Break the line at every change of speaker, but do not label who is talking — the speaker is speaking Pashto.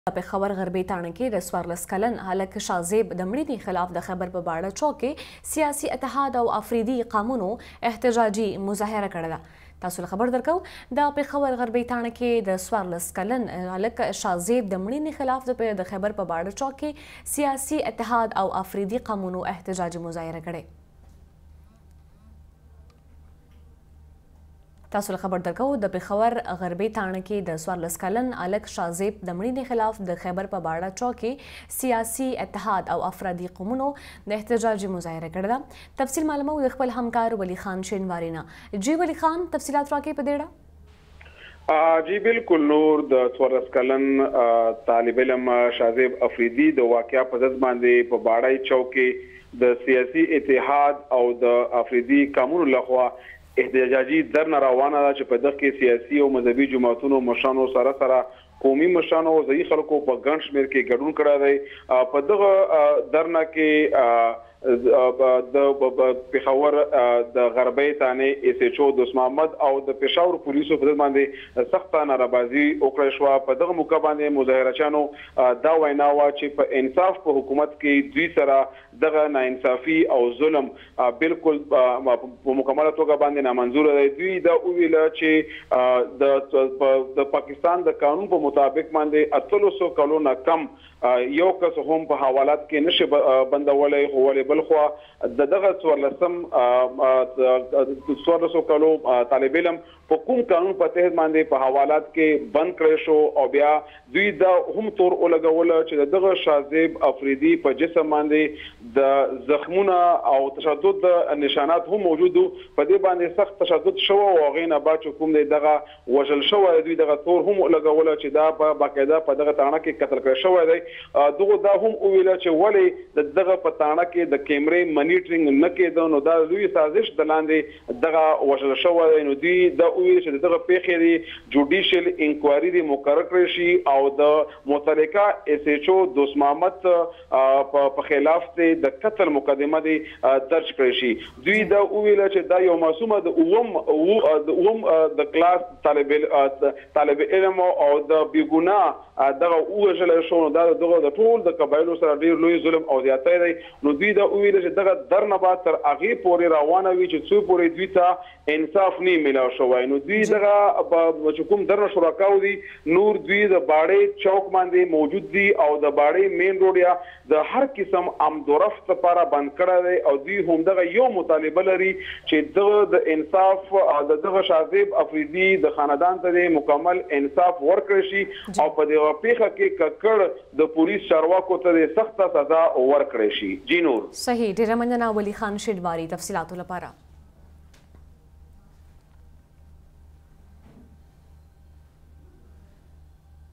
په خبر غربي تاڼه کې د 14 کلن هلک شازیب د مړینې خلاف د خیبر په باړه چوک کې سیاسي اتحاد او آفریدي قامونو احتجاجي مظاهره کړې ده. تاسو له خبر درکو د په خبر غربي تاڼه کې د 14 کلن هلک شازیب د مړینې خلاف د خیبر په باړه چوک کې سیاسي اتحاد او آفریدي قامونو احتجاجي مظاهره کړې. تاسو له خبر درکو د پېښور غربي تاڼه کې د 14 کلن هلک شازیب د مړینې خلاف د خیبر په باړه چوک کې سیاسي اتحاد او افرادي قومونو د احتجاجي مظاهره کړې ده. تفصیل معلومو د خپل همکار ولی خان شینواري نه. جی ولی خان تفصیلات راکړئ په دې
جی بالکل نور د 14 کلن طالب علم شازیب افریدي د واقعیا په ضد باندې په باړه چوک کې د سیاسي اتحاد او د افریدي قومونو لخوا احتجاجي دھرنا روانه ده چې په دغه کې سیاسي او مذهبي جماعتونو مشرانو سره قومي مشرانو او ځایي خلکو په ګڼ شمېر کې ګډون کړی دی. په دغه دھرنا کې د پېښور د غربي تانه اس ایچ او دوست محمد او د پېښور پولیسو په باندې سخت نارضایتي وکړه شو. په دغه موقع باندې مظاهرچانو دا وینا وا چې په انصاف په حکومت کې دوی سره دغه ناانصافي او ظلم بالکل په مکمله توګه باندې نامنظور دی. دوی دا ویل چې د پاکستان د قانون په مطابق باندې 300 کلونه کم یو کس هم په حوالات کې نشي بندولای خو ولې بل خو دغه 1400 کلو طالب علم په کوم قانون په تحت باندې په حوالات کې بند کړی شو او بیا دوی دا هم تور ولګول چې دغه شازیب افریدي په جسم باندې د زخمونه او تشدد نشانات هم موجود په دې باندې سخت تشدد شو او غینه با چې کوم دغه وژل شو دوی دغه تور هم لګول چې دا په باقاعده په دغه تاڼه کې قتل کړی شو دی. دغه دا هم ویل چې ولې دغه په تاڼه کې د کیمرې منیټرینګ نه کېده نو دا لوی سازش د لاندې دغه وژل شو نو دوی دا ویل چې دغه پیښې دی جوډیشل انکوایري دی مقرر کړی شي او د متعلقه اس ایچ او دوست محمد په خلاف د قتل مقدمه دی درج کړی شي. دوی دا ویل چې دا یو معصومه د اوم د کلاس طالب علم او د بیګناه دغه وژل شو دا دغه د ټول د قبایلو سره ډیر لوی ظلم او زیاتی دی. نو دوی دا ویل چې دغه دھرنا به تر هغې پورې روانه وي چې څو پورې دوی ته انصاف نه میلاو شوی. نو دوی دغه چې کوم دھرنا شرکاو دي نور دوی د باړې چوک باندې موجود دي او د باړې مین روډ یا د هر قسم امدورفت لپاره بند کړی دی او دوی هم دغه یو مطالبه لري چې دغه د انصاف دغه شازیب افریدي د خاندان ته مکمل انصاف ورکړی شي او په دغه پیښه کې ککړ د پولیس چارواکو ته سخته سزا ورکړی شي. جی نور
صحیح ډیره مننه ولی خان شینواري تفصیلاتو لپاره.